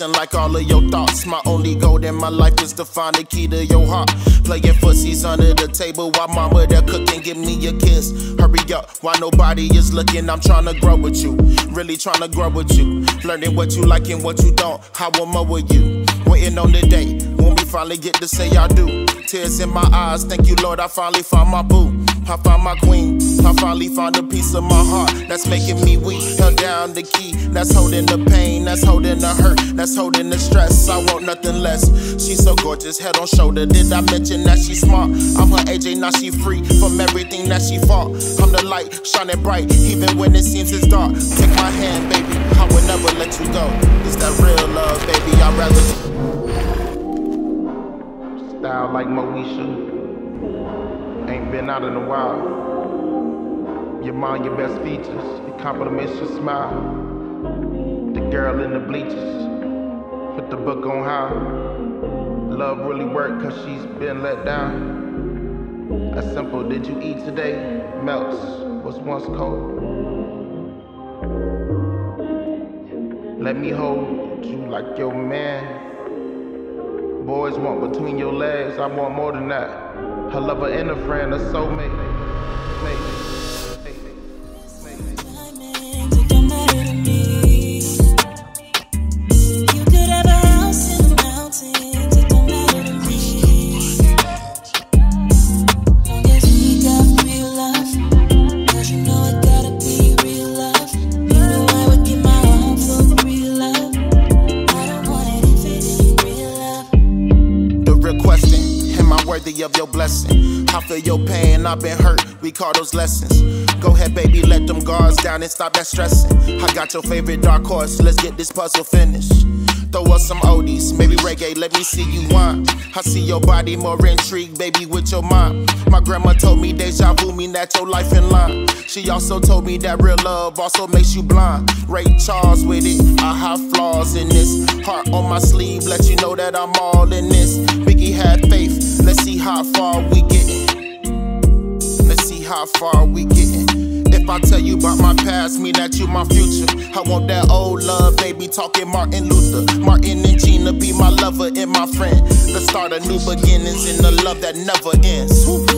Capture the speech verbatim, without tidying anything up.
manifesting like all of your thoughts. My only goal in my life is to find the key to your heart. Playing footsies under the table while mama there cooking, give me a kiss. Hurry up, while nobody is looking, I'm trying to grow with you. Really trying to grow with you. Learning what you like and what you don't, how I'm over you. Waiting on the day when we finally get to say I do. Tears in my eyes, thank you Lord, I finally found my boo. I found my queen, I finally found a piece of my heart that's making me weak. Held down the key, that's holding the pain, that's holding the hurt, that's holding the stress. I want nothing less. She's so gorgeous, head on shoulder. Did I mention that she's smart? I'm her A J, now she free from everything that she fought. I'm the light, shining bright, even when it seems it's dark. Take my hand, baby, I will never let you go. It's that real love, baby, I'd rather style like Moesha. Ain't been out in a while. Your mind, your best features. It compliments your smile. The girl in the bleachers. Put the book on how love really worked, cause she's been let down. That's simple. Did you eat today? Melts was once cold. Let me hold you like your man. Boys want between your legs, I want more than that. A lover and a friend, a soulmate. Worthy of your blessing. I feel your pain, I've been hurt, we call those lessons. Go ahead baby, let them guards down and stop that stressing. I got your favorite dark horse, let's get this puzzle finished. Throw us some oldies, maybe reggae, let me see you whine. I see your body more intrigued, baby, with your mind. My grandma told me deja vu mean that your life in line. She also told me that real love also makes you blind. Ray Charles with it, I have flaws in this. Heart on my sleeve, let you know that I'm all in this. Biggie had faith, let's see how far we getting. Let's see how far we getting. If I tell you about my past, mean that you my future. I want that old love, baby, talking Martin Luther. Martin and Gina be my lover and my friend. Let's start a new beginnings in the love that never ends.